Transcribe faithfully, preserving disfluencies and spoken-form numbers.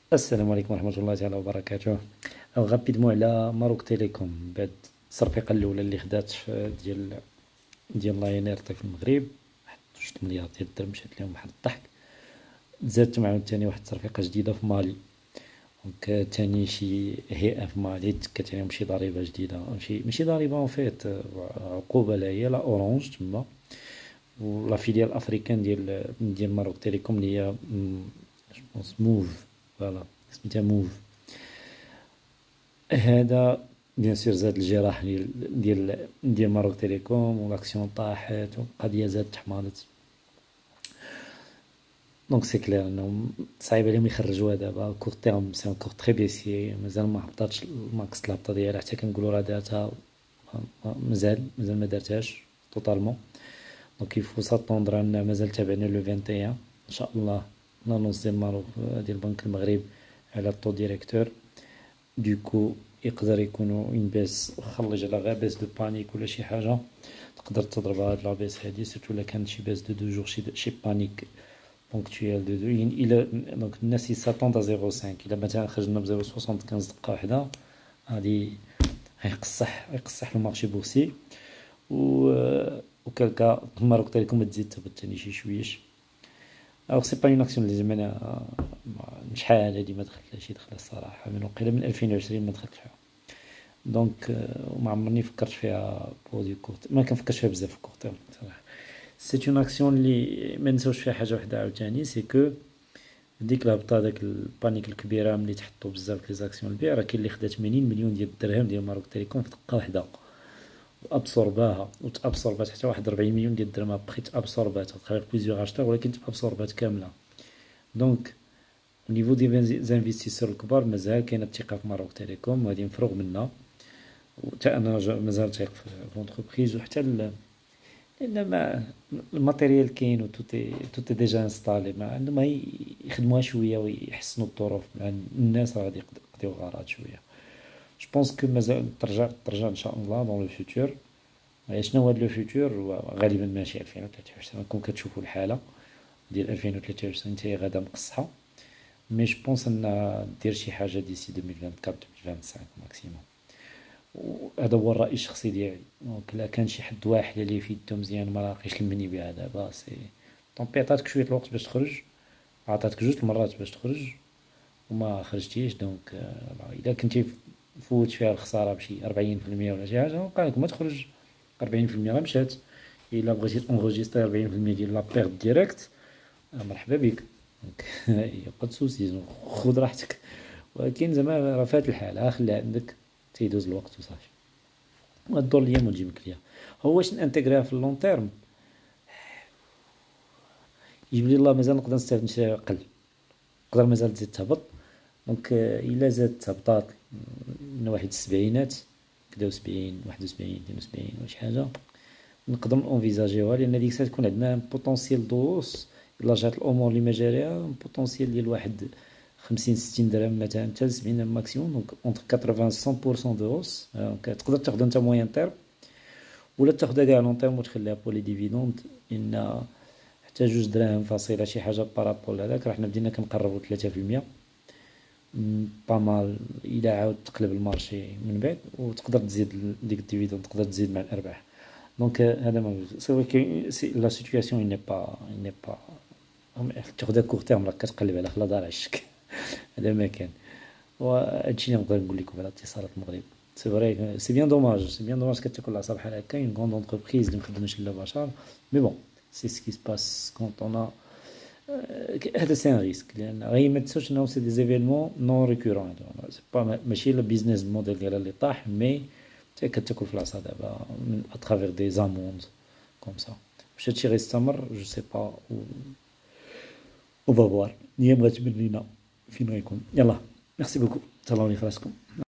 السلام عليكم ورحمة الله تعالى وبركاته. غابيدمون على ماروك تيليكوم بعد التصرفيقة الأولى اللي خدات في ديال ديال لاينيرتي في المغرب، واحد جوج مليار ديال الدرهم مشات لهم بحال الضحك. تزادت معاهم تاني واحد التصرفيقة جديدة في مالي، دونك تاني شي هيئة في مالي تكات عليهم شي ضريبة جديدة، ماشي ماشي ضريبة اون فيت، عقوبة لا هي لا اورانج تما ولا فيليال افريكان ديال ديال ماروك تيليكوم اللي هي جوبونس موف، فوالا سميتها موف. هذا بيان سور زاد الجراح ديال ديال ديال ماروك تيليكوم والاكسيون طاحت والقضيه زادت حماضت. دونك سي كلير انهم صعيب عليهم يخرجوها دابا كور تيرم، سي انكور تري بيسي، مازال ما هبطاتش الماكس الهبطه ديالها، حتى كنقولوا راه دارتها مازال مازال ما دارتهاش توتالمون. دونك يفو ساتوندر ان مازال تابعنا لو واحد وعشرين ان شاء الله لانونس ديال ماروك ديال بنك المغرب على الطو ديريكتور. دوكو يقدر يكونوا اون بيس، خرج على غير بيس دو بانيك ولا شي حاجه تقدر تضرب هاد لا بيس هادي، سيرتو الا كانت شي بيس دو دو جور، شي شي بانيك بونكتويال دو دو الى دونك الناس يساتوند صفر خمسة. الا مثلا خرجنا ب صفر خمسة خمسة دقه واحده غادي غيقصح غيقصح المارشي بورسي و وكالكا ماروك تيليكوم تزيد تهبط تاني شي شويش. الوغ سي با اون اكسيون اللي زعما انا شحال هادي ما دخلت شي دخله الصراحه، من وقيله من ألفين وعشرين ما دخلت فيها. دونك وما عمرني فكرت فيها بو دي كورت، ما كنفكرش فيها بزاف في كورت تيرم صراحه. سي اون اكسيون اللي ما نساوش فيها حاجه وحده عاوتاني، سي كو ديك الهبطه داك البانيك الكبيره ملي تحطوا بزاف لي زاكسيون البيع، راه كاين اللي خدا ثمانين مليون ديال الدرهم ديال ماروك تيليكوم في دقه واحده وابسورباها، وتابسوربات حتى واحد أربعين مليون ديال الدرهم ابخي تابسوربات تخرج بليزيوغ اشتار، ولكن تابسوربات كامله. دونك نيفو دي زانفيستيسور الكبار مازال كاينه الثقه في ماروك تيليكوم وغادي نفرغ منها، وحتى انا مازال تايق في لونتربريز، وحتى لان ما الماتيريال كاين و توتي توتي ديجا انستالي، ما عندهم يخدموها شويه ويحسنوا الظروف مع الناس، راه غادي يقضيو غارات شويه. جو بونس كو مازال ترجع ترجع ان شاء الله دون لو فيتور. شنو هو لو فيتور؟ غالبا ماشي ألفين وثلاثة وعشرين، راكم كتشوفوا الحاله ديال ألفين وثلاثة وعشرين حتى هي غادا مقصحه، مي جو بونس ان دير شي حاجه ديسي ألفين وأربعة وعشرين ألفين وخمسة وعشرين ماكسيموم. وهذا هو الراي الشخصي ديالي. دونك لا كان شي حد واحد اللي في يدو مزيان ما لاقيش المني بها دابا، سي طومبي عطاتك شويه الوقت باش تخرج، عطاتك جوج المرات باش تخرج وما خرجتيش. دونك اذا كنتي فوت فيها الخساره بشي أربعين في المية ولا شي حاجه، وقع لك ما تخرج أربعين في المية راه مشات. الا بغيتي تونغوجيستري أربعين في المية ديال لا بيرد ديريكت، مرحبا بك. دونك يا با سوسي، خذ راحتك، ولكن زعما راه فات الحال، خليها عندك تيدوز الوقت وصافي، غدور الايام وتجيبك ليها. هو واش نانتيغريها في اللون تيرم؟ يجيب لي الله مازال نقدر نستافد نشري اقل، نقدر مازال تزيد تهبط. دونك الا زادت هبطات من واحد السبعينات كدا وسبعين واحد وسبعين اثنين وسبعين واش حاجه، نقدر نونفيزاجيوها، لان ديك الساعه تكون عندنا بوتونسيال دوس الا جات الامور اللي مجاريها، بوتونسيال ديال واحد خمسين ستين درهم مثلا حتى سبعين ماكسيموم. دونك اونتر ثمانين مية بالمية دو هوس. دونك تقدر تاخذ انت موين تيرم ولا تاخذها كاع لون تيرم وتخليها بور لي ديفيدوند، لان حتى جوج دراهم فاصله شي حاجه بارابول هذاك راه حنا بدينا كنقربوا ثلاثة في المية با مال. الى عاود تقلب المارشي من بعد وتقدر تزيد ديك الديفيدوند، تقدر تزيد مع الارباح. دونك هذا ما سي سي لا سيتوياسيون ني با ني با تاخذها كور تيرم راك كتقلب على خلا دار عشك. هذا ما كان، وهادشي اللي نقدر نقول لكم على اتصالات المغرب. سي فري سي بيان دوماج، سي بيان دوماج كتاكل العصا بحال هكا اون كروند اونتربريز اللي مخدمش لا بشر. مي بون سي سكي سباس كونط اون هذا سي ان ريسك، لان غير ما تنساوش انه سي دي زيفينمون نون ريكورون. سي با ماشي لا بيزنس موديل ديالها اللي طاح، مي حتى كتاكل في العصا دابا من اترافير دي زاموند كوم سا. واش هادشي غيستمر جو سي با، و فا فوار. هي بغات تبان لينا فين غيكون. يلا ميرسي بوكو، تهلاو لي فراسكم.